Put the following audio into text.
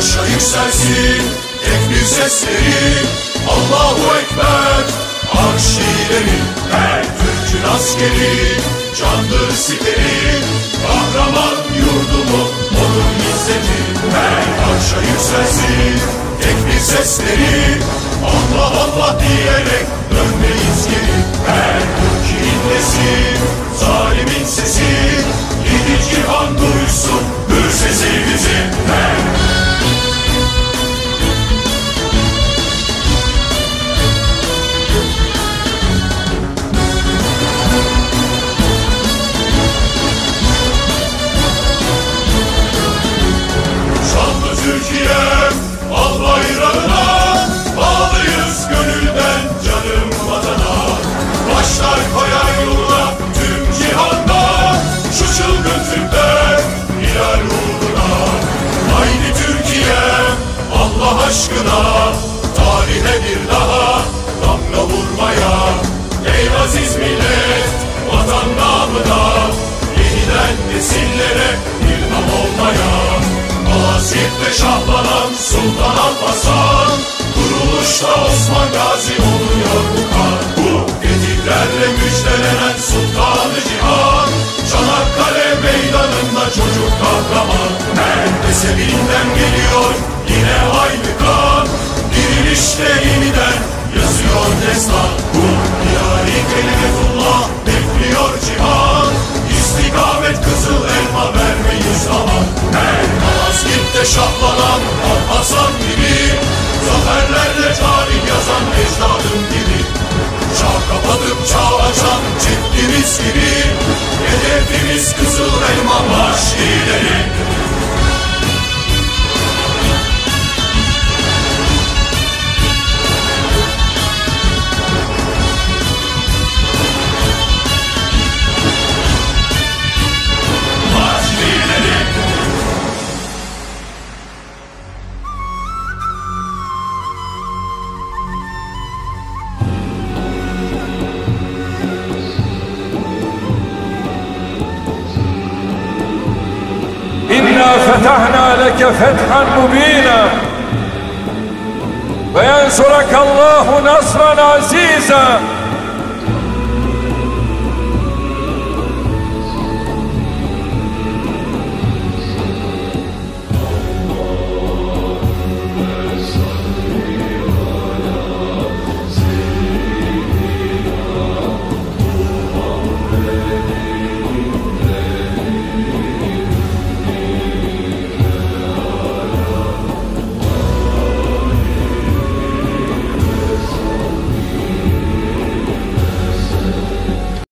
arşa yükselsin tekbir sesleri. Allahu Ekber, arş ileri. Her Türk'ün askeri, candır siperi. Kahraman yurdumu, onun izzeti. Her arşa yükselsin tekbir sesleri. Allah Allah diyerek dönmeyiz geri. Her Türk inlesin zalimin sesi. Yedi cihan duysun hür sesimizi. Şanlı Türkiye'm, al bayrağına, bağlıyız gönülden canım vatana. Başlar koyar yoluna tüm cihanda, şu çılgın Türkler hilal uğruna. Haydi Türkiye'm, Allah aşkına, tarihe bir daha damga vurmaya. Ey aziz millet, vatan namına, yeniden nesillere ilham olmaya. Malazgirt'te şahlanan Sultan Alparslan, kuruluşta Osman Gazi oluyor bu kan. Bu fetihlerle müjdelenen Sultan-ı Cihan, Çanakkale meydanında çocuk kahraman. Her mezhebinden geliyor yine aynı kan, dirilişte yeniden yazıyor destan. Bu ilahi kelimetullah bekliyor cihan, İstikamet kızıl elma vermeyiz aman. Her Malazgirt'te şahlanan Alparslan gibi, zaferlerle tarih yazan ecdadım gibi. Çağ kapatıp çağ açan çiftimiz gibi, hedefimiz kızıl elma marş ileri. إنا فتحنا لك فتحا مبينا وينصرك الله نصرا عزيزا